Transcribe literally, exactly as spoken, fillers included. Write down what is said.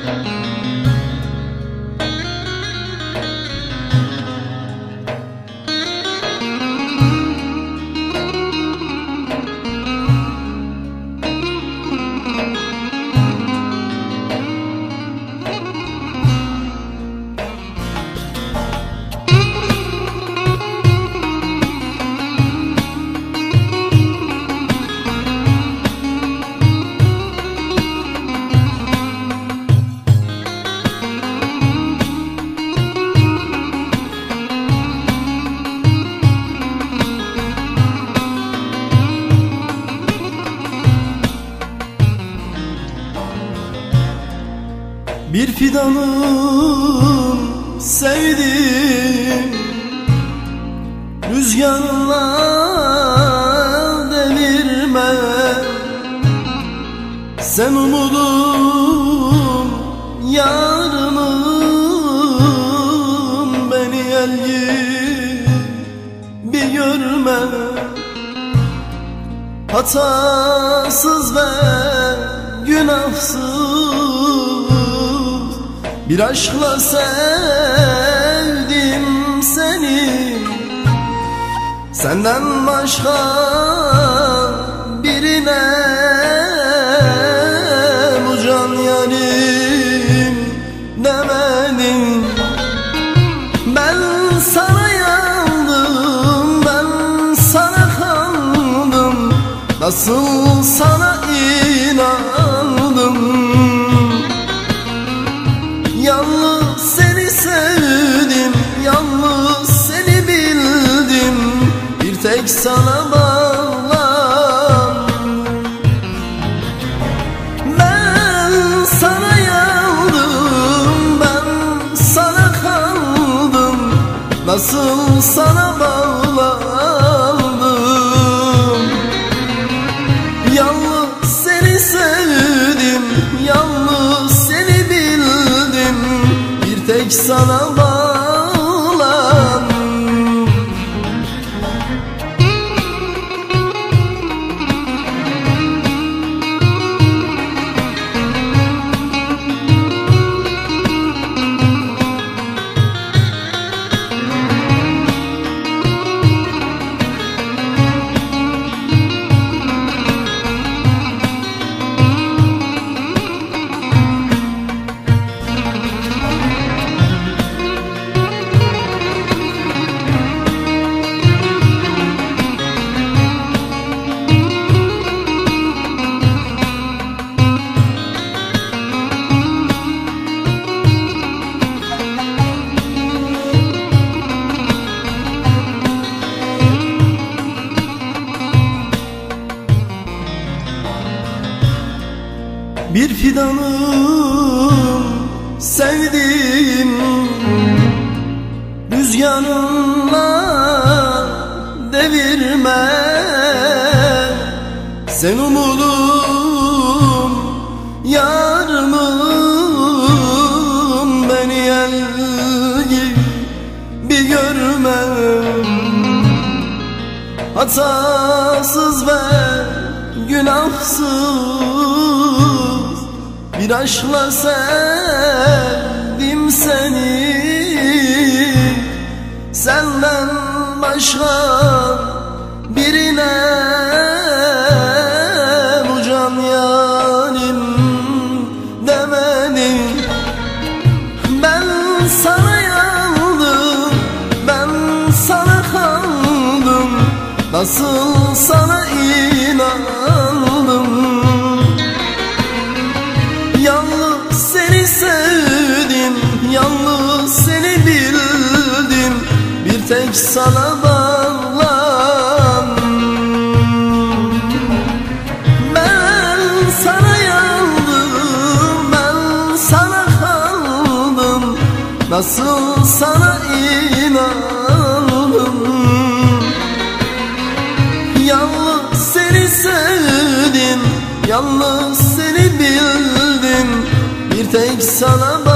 Bir fidanım sevdim, rüzgarla devirme. Sen umudum, yarınım, beni el gibi görme. Hatasız ve günahsız bir aşkla sevdim seni. Senden başka birine bu can yarim demedim. Ben sana yandım, ben sana kandım, nasıl sana inandım. Yalnız seni sevdim, yalnız seni bildim, bir tek sana bağlandım. Ben sana yandım, ben sana kaldım, nasıl sana bağlandım. Yalnız seni sevdim, yalnız seni bildim, bir tek sana bağlandım. Bir fidanım sevdim, rüzgarınla devirme. Sen umudum, yarınım, beni el gibi görme. Hatasız ve günahsız bir aşkla sevdim seni. Senden başka birine bu can yarim demedim. Ben sana yandım, ben sana kandım, nasıl sana inandım. Yalnız seni sevdim, yalnız seni bildim, bir tek sana bağlandım. Ben sana yandım, ben sana kaldım, nasıl sana inandım. Yalnız seni sevdim, yalnız seni bildim, bir tek sana bağlandım.